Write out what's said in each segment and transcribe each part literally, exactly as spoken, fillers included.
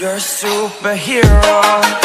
You're a superhero.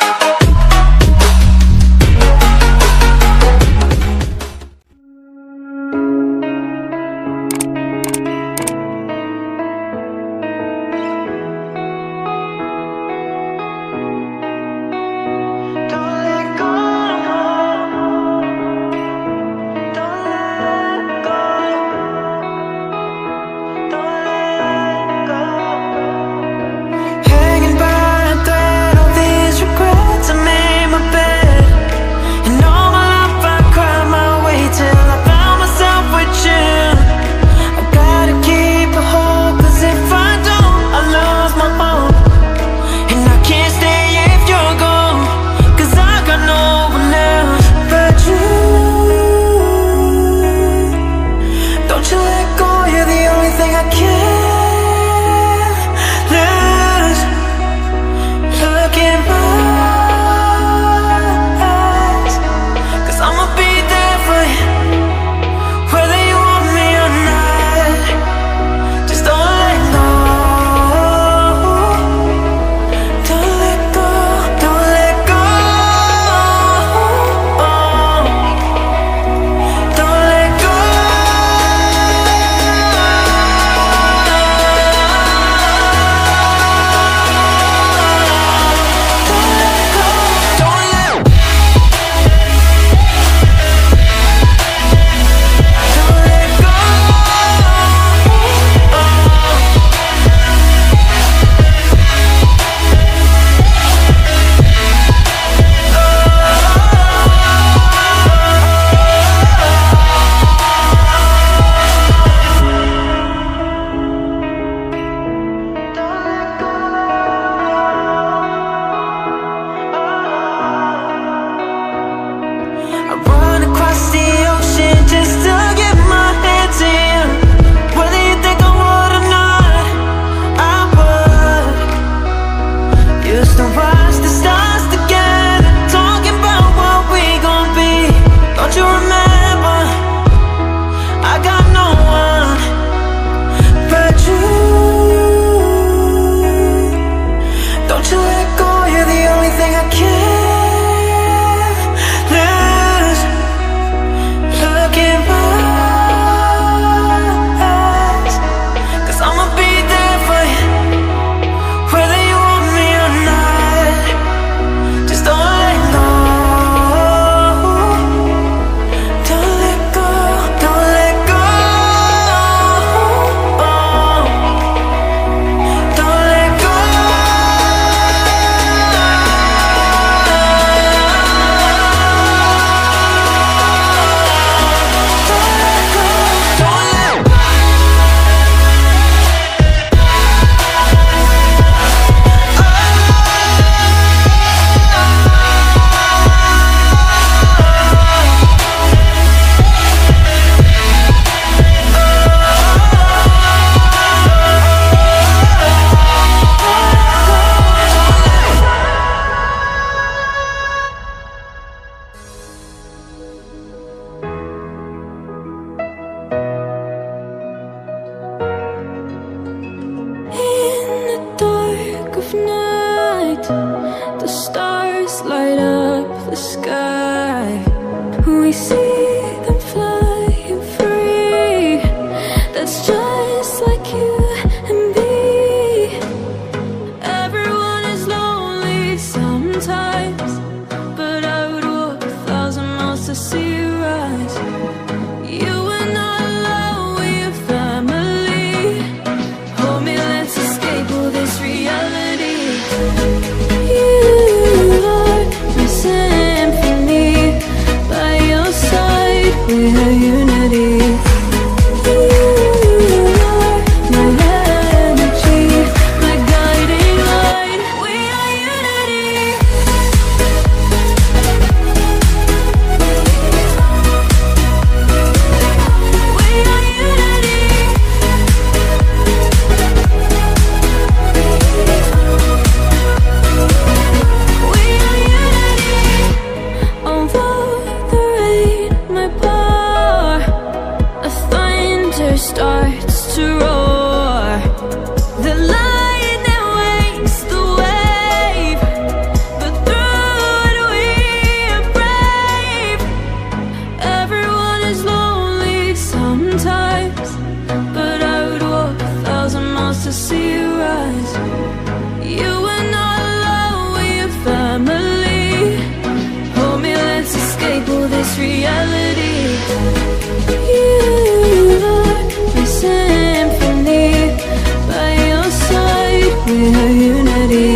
Night, the stars light up the sky. We see them flying free. That's just like you and me. Everyone is lonely sometimes, but I would walk a thousand miles to see you rise. You are not alone, we're family. Hold me, let's escape all this reality. You are my symphony, by your side. reality. You are my symphony. By your side, we are unity.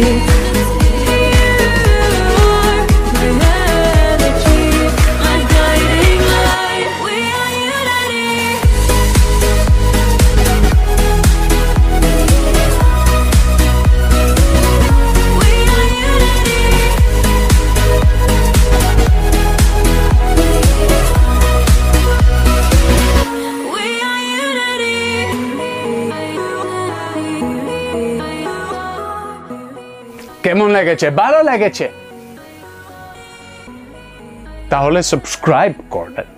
কেমন লেগেছে? ভালো লেগেছে? তাহলে subscribe করবেন।